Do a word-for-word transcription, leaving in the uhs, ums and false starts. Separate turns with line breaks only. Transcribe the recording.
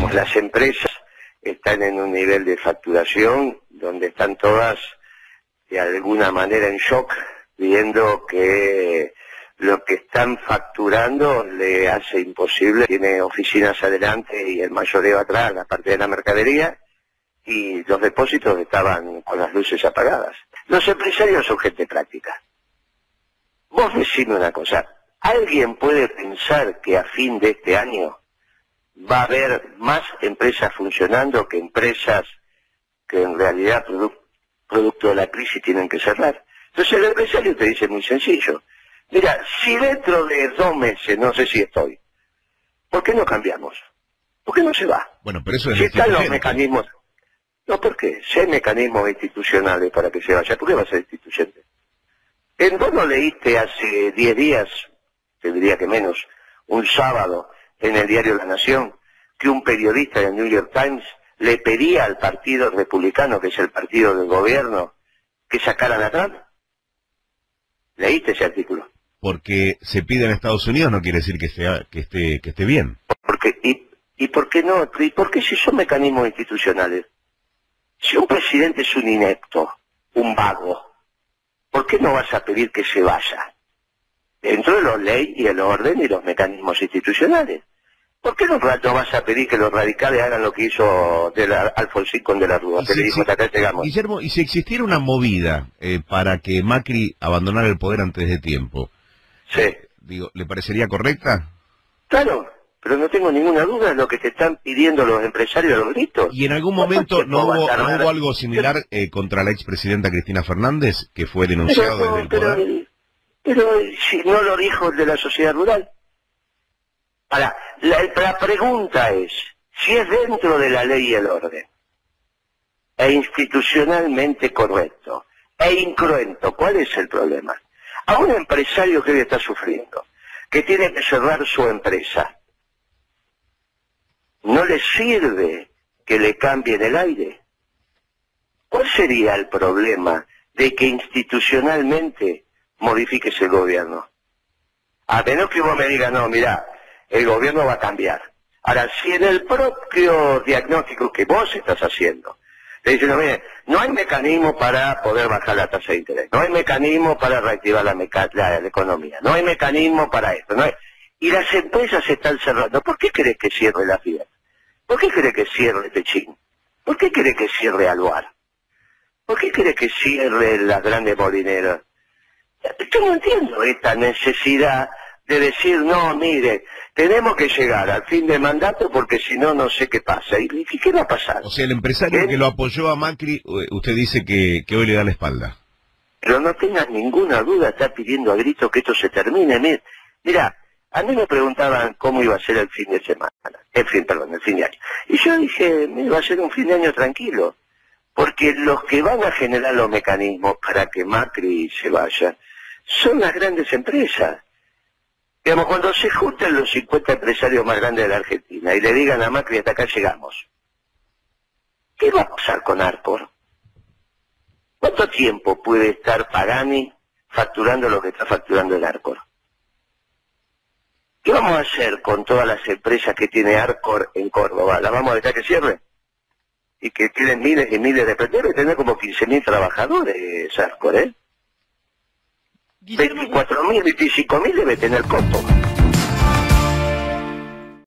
digamos, las empresas están en un nivel de facturación donde están todas de alguna manera en shock, viendo que lo que están facturando le hace imposible. Tiene oficinas adelante y el mayoreo atrás, la parte de la mercadería, y los depósitos estaban con las luces apagadas. Los empresarios son gente práctica. Vos decime una cosa, ¿alguien puede pensar que a fin de este año va a haber más empresas funcionando que empresas que en realidad produ producto de la crisis tienen que cerrar? Entonces el empresario te dice muy sencillo, mira, si dentro de dos meses, no sé si estoy, ¿por qué no cambiamos? ¿Por qué no se va?
Bueno, pero eso es
si están los mecanismos. No, ¿por qué? Si hay mecanismos institucionales para que se vaya, ¿por qué va a ser instituyente? ¿En vos no leíste hace diez días, te diría que menos, un sábado en el diario La Nación, que un periodista del New York Times le pedía al Partido Republicano, que es el partido del gobierno, que sacaran a Trump? ¿Leíste ese artículo?
Porque se pide en Estados Unidos no quiere decir que sea que esté que esté bien.
Porque y, y por qué no? ¿Y por qué si son mecanismos institucionales? Si un presidente es un inepto, un vago, ¿por qué no vas a pedir que se vaya? Dentro de la ley y el orden y los mecanismos institucionales. ¿Por qué no, no vas a pedir que los radicales hagan lo que hizo de la, Alfonsín con De la Rúa, que
si,
le dijo
si,
hasta acá llegamos?
Guillermo, y si existiera una movida eh, para que Macri abandonara el poder antes de tiempo,
sí.
eh, digo, ¿le parecería correcta?
Claro, pero no tengo ninguna duda de lo que te están pidiendo los empresarios a los gritos.
¿Y en algún momento no hubo, no hubo algo similar eh, contra la expresidenta Cristina Fernández, que fue denunciado
pero,
desde el
pero,
poder?
Pero, pero si no lo dijo el de la sociedad rural. Ahora, la, la pregunta es, si es dentro de la ley y el orden, e institucionalmente correcto, e incruento, ¿cuál es el problema? A un empresario que hoy está sufriendo, que tiene que cerrar su empresa, ¿no le sirve que le cambien el aire? ¿Cuál sería el problema de que institucionalmente modifiques el gobierno? A menos que vos me digas, no, mira, el gobierno va a cambiar. Ahora, si en el propio diagnóstico que vos estás haciendo, te dicen, no, mire, no hay mecanismo para poder bajar la tasa de interés, no hay mecanismo para reactivar la, meca la, la economía, no hay mecanismo para esto, no hay... y las empresas se están cerrando. ¿Por qué querés que cierre la FIDE? ¿Por qué querés que cierre Techín? ¿Por qué querés que cierre Aluar? ¿Por qué querés que cierre las grandes molineras? Yo no entiendo esta necesidad de decir, no, mire, tenemos que llegar al fin de mandato porque si no, no sé qué pasa. ¿Y qué va a pasar?
O sea, el empresario
¿Eh?
que lo apoyó a Macri, usted dice que, que hoy le da la espalda.
Pero no tengas ninguna duda, está pidiendo a gritos que esto se termine. Mira, mira, a mí me preguntaban cómo iba a ser el fin de semana, el fin, perdón, el fin de año. Y yo dije, va a ser un fin de año tranquilo, porque los que van a generar los mecanismos para que Macri se vaya son las grandes empresas. Digamos, cuando se junten los cincuenta empresarios más grandes de la Argentina y le digan a Macri, hasta acá llegamos, ¿qué va a pasar con Arcor? ¿Cuánto tiempo puede estar Pagani facturando lo que está facturando el Arcor? ¿Qué vamos a hacer con todas las empresas que tiene Arcor en Córdoba? ¿Las vamos a dejar que cierre? Y que tienen miles y miles de empresas. Debe tener como quince mil trabajadores Arcor, ¿eh? veinticuatro mil, veinticinco mil debe tener Copo.